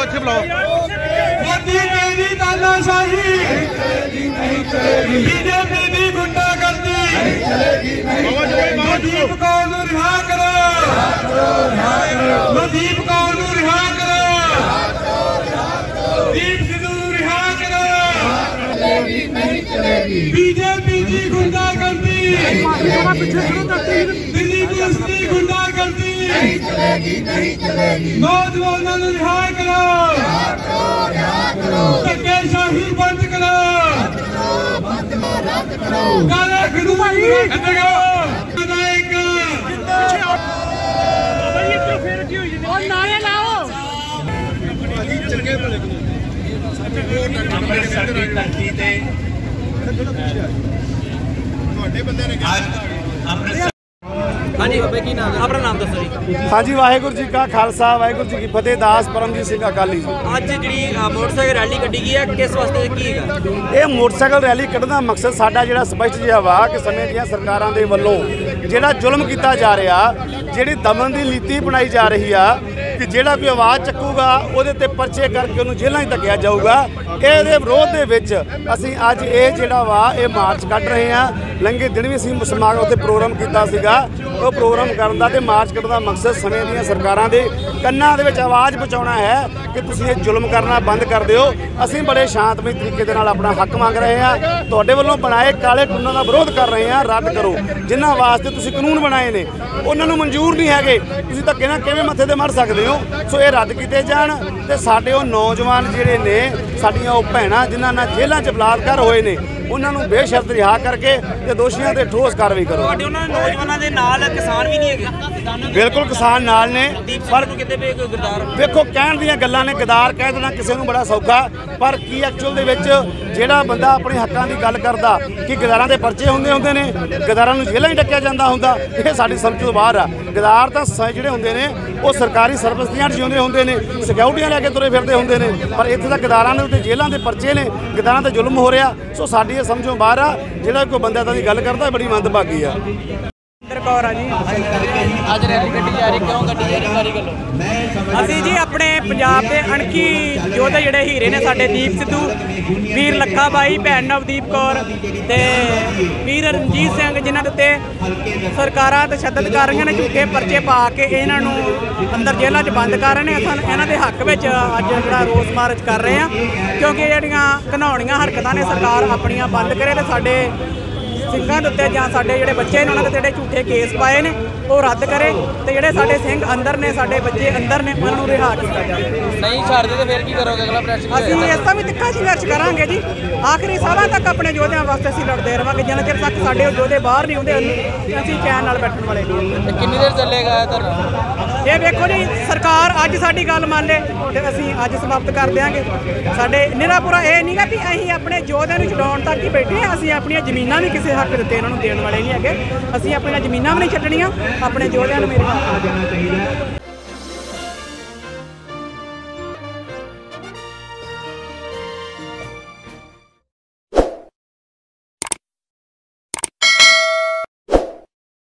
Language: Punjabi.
इत्थे बुलाओ। मोदी मेरी तानाशाही बीजेपी दी गुंडागर्दी मनदीप कौर नूं रिहा करो मनदीप कौर नूं रिहा करो दीप सिद्धू नूं रिहा करो बीजेपी दी गुंडागर्दी दिल्ली पुलिस दी गुंडागर्दी नौजवानों नूं रिहा करो धक्केशाही बंद करो काले कानून रद्द करो ਅੰਮ੍ਰਿਤਸਰ ਦੀ ਧਰਤੀ ਤੇ ਤੁਹਾਡੇ ਬੰਦੇ ਨੇ हाँ जी बाबा की नाम अपना नाम दसो जी। हाँ जी वाहेगुरु जी का खालसा वाहेगुरु जी की फतेह। दास परमजीत सिंह अकाली जी। अज जी मोटरसाइकिल रैली कड्ढी गई है किस वास्ते की है? ये मोटरसाइकिल रैली कढ़न का मकसद साडा जिहड़ा स्पष्ट जिहा वा कि समय ਦੀਆਂ ਸਰਕਾਰਾਂ ਦੇ ਵੱਲੋਂ ਜਿਹੜਾ ਜ਼ੁਲਮ ਕੀਤਾ ਜਾ ਰਿਹਾ, ਜਿਹੜੀ ਦਮਨ ਦੀ ਨੀਤੀ ਬਣਾਈ ਜਾ ਰਹੀ ਆ ਕਿ ਜਿਹੜਾ ਕੋਈ ਆਵਾਜ਼ ਚੱਕੂਗਾ ਉਹਦੇ ਤੇ ਪਰਚੇ ਕਰਕੇ ਉਹਨੂੰ ਜੇਲ੍ਹਾਂ 'ਚ ਧੱਕਿਆ ਜਾਊਗਾ। ਇਹਦੇ ਵਿਰੋਧ ਦੇ ਵਿੱਚ ਅਸੀਂ ਅੱਜ ਇਹ ਜਿਹੜਾ ਵਾ ਇਹ ਮਾਰਚ ਕੱਢ ਰਹੇ ਹਾਂ। ਲੰਘੇ ਦਿਨ ਵੀ ਅਸੀਂ ਸਮਾਗਮ ਉੱਤੇ ਪ੍ਰੋਗਰਾਮ ਕੀਤਾ ਸੀਗਾ। ਉਹ ਪ੍ਰੋਗਰਾਮ ਕਰਨ ਦਾ ਤੇ ਮਾਰਚ ਕੱਢਣ ਦਾ ਮਕਸਦ ਸਮੇਂ ਦੀਆਂ ਸਰਕਾਰਾਂ ਦੇ ਕੰਨਾਂ ਦੇ ਵਿੱਚ ਆਵਾਜ਼ ਪਹੁੰਚਾਉਣਾ ਹੈ ਕਿ ਤੁਸੀਂ ਇਹ ਜ਼ੁਲਮ ਕਰਨਾ ਬੰਦ ਕਰ ਦਿਓ। ਅਸੀਂ ਬੜੇ ਸ਼ਾਂਤਮਈ ਤਰੀਕੇ ਦੇ ਨਾਲ ਆਪਣਾ ਹੱਕ ਮੰਗ ਰਹੇ ਹਾਂ। ਤੁਹਾਡੇ ਵੱਲੋਂ ਬਣਾਏ ਕਾਲੇ ਕਾਨੂੰਨਾਂ ਦਾ ਵਿਰੋਧ ਕਰ ਰਹੇ ਹਾਂ। ਰੱਦ ਕਰੋ। ਜਿਨ੍ਹਾਂ ਵਾਸਤੇ ਤੁਸੀਂ ਕਾਨੂੰਨ ਬਣਾਏ ਨੇ ਉਹਨਾਂ ਨੂੰ ਮਨਜ਼ੂਰ ਨਹੀਂ ਹੈਗੇ। ਤੁਸੀਂ ਧੱਕੇ ਨਾਲ ਕਿਵੇਂ ਮੱਥੇ ਤੇ ਮੜ ਸਕਦੇ ਹੋ? ਸੋ ਇਹ ਰੱਦ ਕੀਤੇ ਜਾਣ ਤੇ ਸਾਡੇ ਉਹ ਨੌਜਵਾਨ ਜਿਹੜੇ ਨੇ, ਸਾਡੀਆਂ ਉਹ ਭੈਣਾਂ ਜਿਨ੍ਹਾਂ ਨਾਲ ਜੇਲ੍ਹਾਂ 'ਚ ਬਲਾਤਕਾਰ ਹੋਏ ਨੇ, ਉਹਨਾਂ ਨੂੰ ਬੇਸ਼ਰਤ ਰਿਹਾ ਕਰਕੇ ਤੇ ਦੋਸ਼ੀਆਂ ਤੇ ਠੋਸ ਕਾਰਵਾਈ ਕਰੋ। ਤੁਹਾਡੇ ਉਹਨਾਂ ਨੌਜਵਾਨਾਂ ਦੇ ਨਾਲ ਕਿਸਾਨ ਵੀ ਨਹੀਂ ਹੈਗੇ? ਬਿਲਕੁਲ ਕਿਸਾਨ ਨਾਲ ਨੇ, ਪਰ ਕਿਤੇ ਵੀ ਕੋਈ ਗਰਦਾਰ ਵੇਖੋ ਕਹਿਣ ਦੀਆਂ ਗੱਲਾਂ ਨੇ। ਗਦਾਰ ਕਹਿ ਦੇਣਾ ਕਿਸੇ ਨੂੰ ਬੜਾ ਸੌਖਾ, ਪਰ ਕੀ ਐਕਚੁਅਲ ਦੇ ਵਿੱਚ ਜਿਹੜਾ ਬੰਦਾ ਆਪਣੇ ਹੱਕਾਂ ਦੀ ਗੱਲ ਕਰਦਾ ਕਿ ਗਦਾਰਾਂ ਦੇ ਪਰਚੇ ਹੁੰਦੇ ਨੇ, ਗਦਾਰਾਂ ਨੂੰ ਜੇਲ੍ਹਾਂ ਹੀ ਡੱਕਿਆ ਜਾਂਦਾ ਹੁੰਦਾ, ਇਹ ਸਾਡੀ ਸਮਝ ਤੋਂ ਬਾਹਰ ਆ। ਗਦਾਰ ਤਾਂ ਜਿਹੜੇ ਹੁੰਦੇ ਨੇ ਉਹ ਸਰਕਾਰੀ ਸਰਵਿਸ ਦੀਆਂ ਜਿਉਂਦੇ ਹੁੰਦੇ ਨੇ, ਸਿਕਿਉਰਟੀਆਂ ਲੈ ਕੇ ਤੁਰੇ ਫਿਰਦੇ ਹੁੰਦੇ ਨੇ, ਪਰ ਇੱਥੇ ਤਾਂ ਗਦਾਰਾਂ ਦੇ ਉੱਤੇ ਜੇਲ੍ਹਾਂ ਦੇ ਪਰਚੇ ਨੇ, ਗਦਾਰਾਂ ਤੇ ਜ਼ੁਲਮ ਹੋ ਰਿਹਾ। ਸੋ ਸਾਡੀ ਇਹ ਸਮਝੋਂ ਬਾਹਰ ਆ। ਜਿਹੜਾ ਕੋਈ ਬੰਦਾ ਤਾਂ ਦੀ ਗੱਲ ਕਰਦਾ ਬੜੀ ਮੰਦਭਾਗੀ ਆ। कौर जी अज रैली कड्ढी जा रही, क्यों कड्ढी जा रही बारी गलो? असी जी अपने पंजाब के अणखी योद्धे जिहड़े हीरे ने साडे दीप सिद्धू, वीर लखा बाई, भैन नवदीप कौर ते वीर रणजीत सिंह, जिन्हां दे उत्ते सरकारां तशद्दद कर रहीआं ने, झूठे परचे पा के इन्हां नूं अंदर जेल੍ਹਾਂ 'ਚ बंद कर रहे हैं। असां इन्हां दे हक विच अज जिहड़ा रोस मार्च कर रहे हैं, क्योंकि जिहड़ियां घिनौणीਆਂ हरकतां ने सरकार अपणियां बंद करे ते साडे ਸਿੰਘਾਂ ਦੇ ਉੱਤੇ ਜਾਂ ਸਾਡੇ ਜਿਹੜੇ ਬੱਚੇ ਨੇ ਉਹਨਾਂ ਦੇ ਜਿਹੜੇ ਝੂਠੇ ਕੇਸ ਪਾਏ ਨੇ ਉਹ ਰੱਦ ਕਰੇ ਤੇ ਜਿਹੜੇ ਸਾਡੇ ਸਿੰਘ ਅੰਦਰ ਨੇ, ਸਾਡੇ ਬੱਚੇ ਅੰਦਰ ਨੇ, ਉਹਨਾਂ ਨੂੰ ਰਿਹਾ ਕੀਤਾ ਜਾਵੇ। ਨਹੀਂ ਛੱਡਦੇ ਤੇ ਫਿਰ ਕੀ ਕਰੋਗੇ? ਅਗਲਾ ਪ੍ਰੈਸ ਅਸੀਂ ਇਸ ਦਾ ਵੀ ਤਿੱਖਾ ਸੰਘਰਸ਼ ਕਰਾਂਗੇ ਜੀ। ਆਖਰੀ ਸਾਹਾਂ ਤੱਕ ਆਪਣੇ ਯੋਧਿਆਂ ਵਾਸਤੇ ਅਸੀਂ ਲੜਦੇ ਰਹਾਂਗੇ ਜਿੰਨਾ ਚਿਰ ਤੱਕ ਸਾਡੇ ਯੋਧੇ ਬਾਹਰ ਨਹੀਂ ਆਉਂਦੇ। ਅਸੀਂ ਚੈਨ ਨਾਲ ਬੈਠਣ ਵਾਲੇ ਨਹੀਂ। ਕਿੰਨੀ ਦੇਰ ਚੱਲੇਗਾ ਇਹ ਵੇਖੋ ਜੀ, ਸਰਕਾਰ ਅੱਜ ਸਾਡੀ ਗੱਲ ਮੰਨ ਲੇ ਤੇ ਅਸੀਂ ਅੱਜ ਸਮਾਪਤ ਕਰ ਦਿਆਂਗੇ। ਸਾਡੇ ਨਿਰਾਪੁਰਾ ਇਹ ਨਹੀਂਗਾ ਵੀ ਅਸੀਂ ਆਪਣੇ ਯੋਧਿਆਂ ਨੂੰ ਛਡਾਉਣ ਤੱਕ ਹੀ ਬੈਠੇ ਹਾਂ। ਅਸੀਂ ਆਪਣੀਆਂ ਜ਼ਮੀਨਾਂ ਵੀ ਕਿਸੇ ਹੱਕ ਦਿੱਤੇ ਇਹਨਾਂ ਨੂੰ ਦੇਣ ਵਾਲੇ ਨਹੀਂ ਹੈਗੇ। ਅਸੀਂ ਆਪਣੀਆਂ ਜ਼ਮੀਨਾਂ ਵੀ ਨਹੀਂ ਛੱਡਣੀਆਂ, ਆਪਣੇ ਯੋਧਿਆਂ ਨੂੰ ਮੇਰੇ ਹੱਕ ਦੇਣਾ ਚਾਹੀਦਾ।